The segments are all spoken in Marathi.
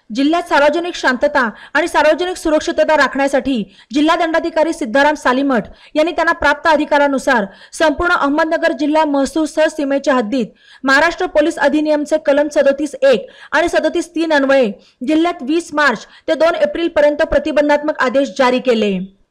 जिल्ह्यात सार्वजनिक शांतता आणि सार्वजनिक सुरक्षितता राखण्यासाठी जिल्हा दंडाधिकारी सिद्धाराम सालीमठ यांनी त्यांना प्राप्त अधिकारानुसार संपूर्ण अहमदनगर जिल्हा महसूल सहसीमेच्या हद्दीत महाराष्ट्र पोलीस अधिनियमचे कलम 37(1) आणि 37(3) अन्वये जिल्ह्यात 20 मार्च ते 2 एप्रिल पर्यंत प्रतिबंधात्मक आदेश जारी केले।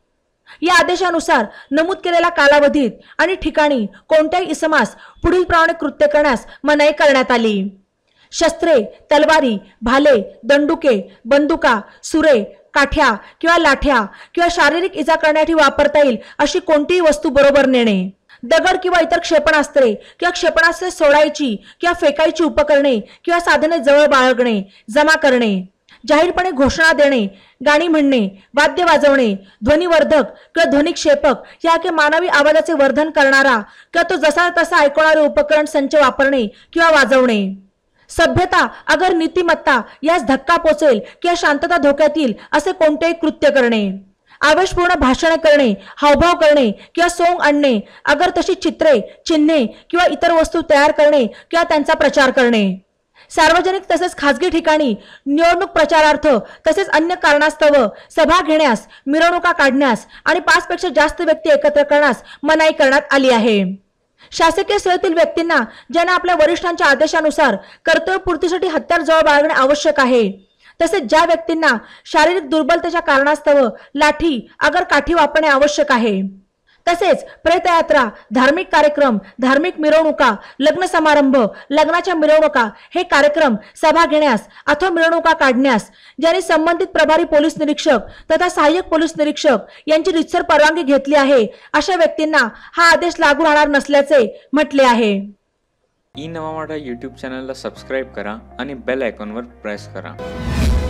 या आदेशानुसार नमूद केलेल्या कालावधीत आणि ठिकाणी कोणत्याही इसमास पुढील प्रमाणे कृत्य करण्यास मनाई करण्यात आली। शस्त्रे, तलवारी, भाले, दंडुके, बंदुका, सुरे, काठ्या किंवा लाठ्या किंवा शारीरिक इजा करण्यासाठी वापरता येईल अशी कोणतीही वस्तू बरोबर नेणे, दगड किंवा इतर क्षेपणास्त्रे किंवा क्षेपणास्त्रे सोडायची किंवा फेकायची उपकरणे किंवा साधने जवळ बाळगणे, जमा करणे, जाहीरपणे घोषणा देणे, गाणी म्हणणे, वाद्य वाजवणे, ध्वनिवर्धक किंवा ध्वनिक्षेपक याके मानवी आवाजाचे वर्धन करणारा किंवा तो जसा तसा ऐकवणारे उपकरण संच वापरणे किंवा वाजवणे, सभ्यता अगर नीतिमत्ता यास धक्का पोचेल किंवा शांतता धोक्यात येईल असे कोणतेही कृत्य करणे, आवेशपूर्ण भाषणे करणे, हावभाव करणे किंवा सोंग आणणे, अगर तशी चित्रे, चिन्हे किंवा इतर वस्तू तयार करणे किंवा त्यांचा प्रचार करणे, सार्वजनिक तसेच खासगी ठिकाणी निवडणूक प्रचारार्थ तसेच अन्य कारणास्तव सभा घेण्यास, मिरवणुका काढण्यास आणि 5 पेक्षा जास्त व्यक्ती एकत्र करण्यास मनाई करण्यात आली आहे। शासकीय सेवेतील व्यक्तींना ज्यांना आपल्या वरिष्ठांच्या आदेशानुसार कर्तव्यपूर्तीसाठी हत्यार जवळ बाळगणे आवश्यक आहे, तसेच ज्या व्यक्तींना शारीरिक दुर्बलतेच्या कारणास्तव लाठी अगर काठी वापरणे आवश्यक आहे, तसेच प्रेतयात्रा, धार्मिक कार्यक्रम, धार्मिक मिरवणुका, लग्न समारंभ, लग्नाच्या मिरवणुका हे कार्यक्रम, सभा घेण्यास अथवा मिरवणुका काढण्यास ज्यांनी संबंधित प्रभारी पोलीस निरीक्षक तथा सहाय्यक पोलीस निरीक्षक यांची रीतसर परवानगी घेतली आहे अशा व्यक्तींना हा आदेश लागू राहणार नसल्याचे म्हटले आहे। ई नवा मराठा यूट्यूब चॅनलला सबस्क्राइब करा आणि बेल आयकॉनवर प्रेस करा।